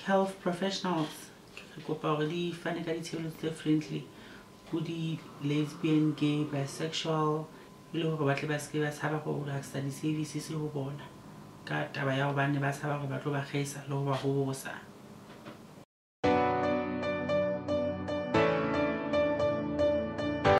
health professionals re kopa hore di fane ka ditshebeletso tse friendly ho di lesbian, gay, bisexual le hore ba tle ba se ba tshaba go access di services ho bona ka taba ya hobane ba tshaba hore ba tlo ba kgesa le ho ba hosa.